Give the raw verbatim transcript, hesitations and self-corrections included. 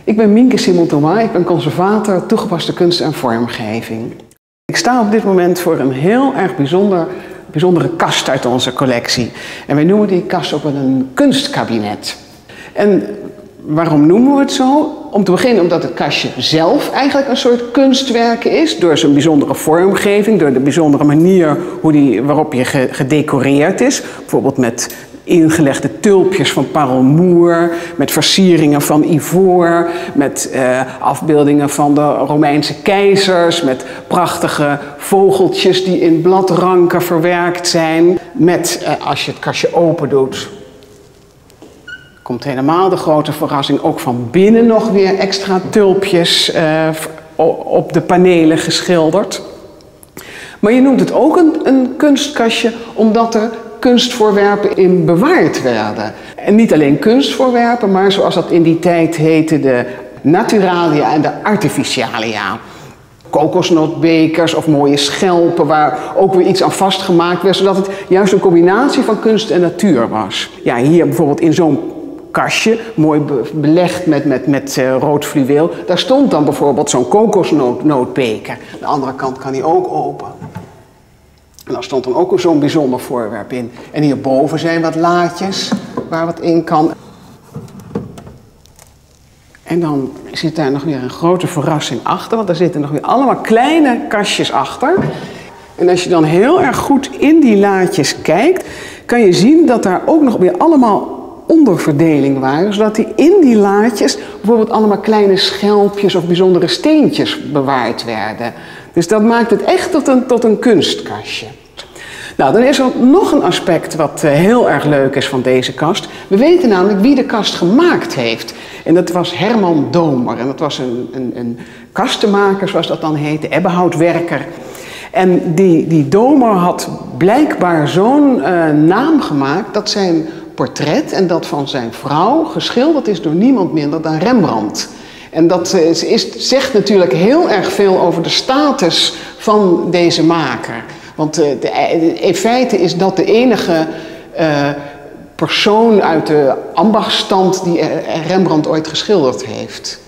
Ik ben Mienke Simon-Thomas, ik ben conservator toegepaste kunst en vormgeving. Ik sta op dit moment voor een heel erg bijzonder, bijzondere kast uit onze collectie. En wij noemen die kast ook wel een kunstkabinet. En waarom noemen we het zo? Om te beginnen omdat het kastje zelf eigenlijk een soort kunstwerk is. Door zijn bijzondere vormgeving, door de bijzondere manier hoe die, waarop je gedecoreerd is. Bijvoorbeeld met ingelegde tulpjes van parelmoer, met versieringen van ivoor, met uh, afbeeldingen van de Romeinse keizers, met prachtige vogeltjes die in bladranken verwerkt zijn. Met, uh, als je het kastje open doet, komt helemaal de grote verrassing, ook van binnen nog weer extra tulpjes uh, op de panelen geschilderd. Maar je noemt het ook een, een kunstkastje omdat er kunstvoorwerpen in bewaard werden. En niet alleen kunstvoorwerpen, maar zoals dat in die tijd heette, de naturalia en de artificialia. Kokosnootbekers of mooie schelpen waar ook weer iets aan vastgemaakt werd, zodat het juist een combinatie van kunst en natuur was. Ja, hier bijvoorbeeld in zo'n kastje, mooi belegd met, met, met uh, rood fluweel, daar stond dan bijvoorbeeld zo'n kokosnootbeker. De andere kant kan die ook open. En daar stond dan ook zo'n bijzonder voorwerp in. En hierboven zijn wat laadjes waar wat in kan. En dan zit daar nog weer een grote verrassing achter, want daar zitten nog weer allemaal kleine kastjes achter. En als je dan heel erg goed in die laadjes kijkt, kan je zien dat daar ook nog weer allemaal onderverdeling waren, zodat die in die laadjes bijvoorbeeld allemaal kleine schelpjes of bijzondere steentjes bewaard werden. Dus dat maakt het echt tot een, tot een kunstkastje. Nou, dan is er nog een aspect wat uh, heel erg leuk is van deze kast. We weten namelijk wie de kast gemaakt heeft. En dat was Herman Domer. En dat was een, een, een kastenmaker, zoals dat dan heette, ebbenhoutwerker. En die, die Domer had blijkbaar zo'n uh, naam gemaakt dat zijn portret en dat van zijn vrouw geschilderd is door niemand minder dan Rembrandt. En dat is, is, zegt natuurlijk heel erg veel over de status van deze maker. Want uh, de, in feite is dat de enige uh, persoon uit de ambachtsstand die Rembrandt ooit geschilderd heeft.